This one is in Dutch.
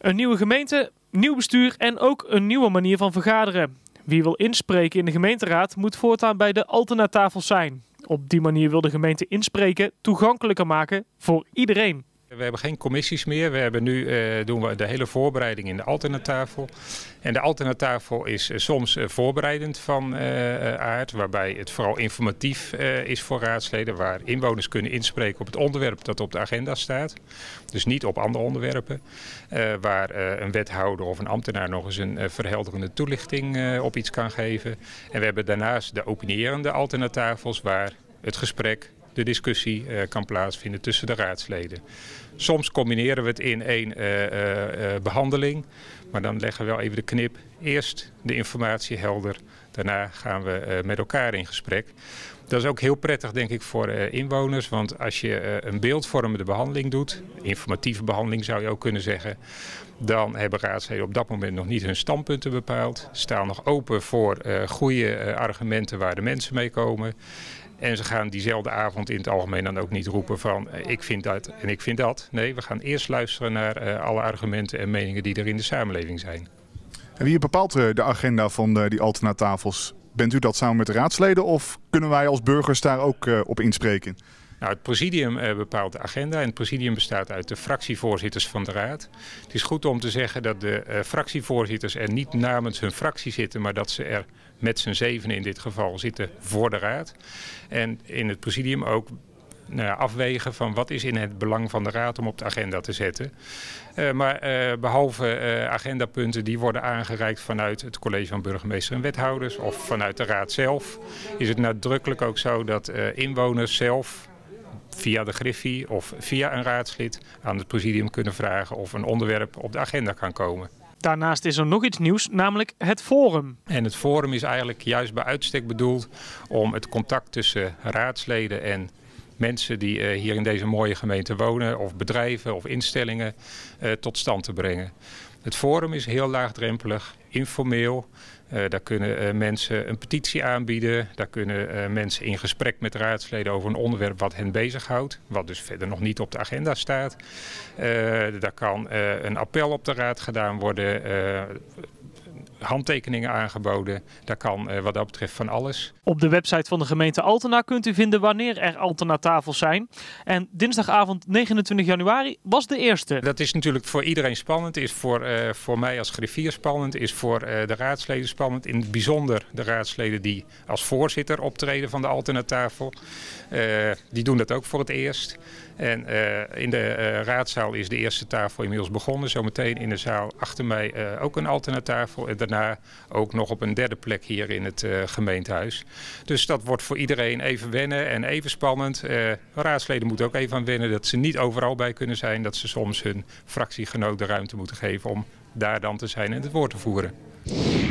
Een nieuwe gemeente, nieuw bestuur en ook een nieuwe manier van vergaderen. Wie wil inspreken in de gemeenteraad moet voortaan bij de Altena-tafels zijn. Op die manier wil de gemeente inspreken toegankelijker maken voor iedereen. We hebben geen commissies meer. We hebben doen we de hele voorbereiding in de Altena-tafel. En de Altena-tafel is soms voorbereidend van aard, waarbij het vooral informatief is voor raadsleden, waar inwoners kunnen inspreken op het onderwerp dat op de agenda staat. Dus niet op andere onderwerpen, waar een wethouder of een ambtenaar nog eens een verhelderende toelichting op iets kan geven. En we hebben daarnaast de opinierende Altena-tafels, waar het gesprek, de discussie kan plaatsvinden tussen de raadsleden. Soms combineren we het in één behandeling, maar dan leggen we wel even de knip. Eerst de informatie helder, daarna gaan we met elkaar in gesprek. Dat is ook heel prettig, denk ik, voor inwoners, want als je een beeldvormende behandeling doet, informatieve behandeling zou je ook kunnen zeggen, dan hebben raadsleden op dat moment nog niet hun standpunten bepaald, staan nog open voor goede argumenten waar de mensen mee komen. En ze gaan diezelfde avond in het algemeen dan ook niet roepen van ik vind dat en ik vind dat. Nee, we gaan eerst luisteren naar alle argumenten en meningen die er in de samenleving zijn. En wie bepaalt de agenda van die Altena-tafels? Bent u dat samen met de raadsleden of kunnen wij als burgers daar ook op inspreken? Nou, het presidium bepaalt de agenda en het presidium bestaat uit de fractievoorzitters van de raad. Het is goed om te zeggen dat de fractievoorzitters er niet namens hun fractie zitten, maar dat ze er met z'n 7 in dit geval zitten voor de raad. En in het presidium ook afwegen van wat is in het belang van de raad om op de agenda te zetten. Maar behalve agendapunten die worden aangereikt vanuit het college van burgemeester en wethouders of vanuit de raad zelf, is het nadrukkelijk ook zo dat inwoners zelf via de Griffie of via een raadslid aan het presidium kunnen vragen of een onderwerp op de agenda kan komen. Daarnaast is er nog iets nieuws, namelijk het Forum. En het Forum is eigenlijk juist bij uitstek bedoeld om het contact tussen raadsleden en mensen die hier in deze mooie gemeente wonen, of bedrijven of instellingen, tot stand te brengen. Het Forum is heel laagdrempelig, informeel. Daar kunnen mensen een petitie aanbieden. Daar kunnen mensen in gesprek met raadsleden over een onderwerp wat hen bezighoudt. Wat dus verder nog niet op de agenda staat. Daar kan een appel op de raad gedaan worden. Handtekeningen aangeboden. Daar kan wat dat betreft van alles. Op de website van de gemeente Altena kunt u vinden wanneer er Altena-tafels zijn. En dinsdagavond 29 januari was de eerste. Dat is natuurlijk voor iedereen spannend. Is voor mij als griffier spannend. Is voor de raadsleden spannend. In het bijzonder de raadsleden die als voorzitter optreden van de Altena-tafel. Die doen dat ook voor het eerst. En in de raadzaal is de eerste tafel inmiddels begonnen. Zometeen in de zaal achter mij ook een Altena-tafel. En daarna ook nog op een derde plek hier in het gemeentehuis. Dus dat wordt voor iedereen even wennen en even spannend. Raadsleden moeten ook even aan wennen dat ze niet overal bij kunnen zijn. Dat ze soms hun fractiegenoot de ruimte moeten geven om daar dan te zijn en het woord te voeren.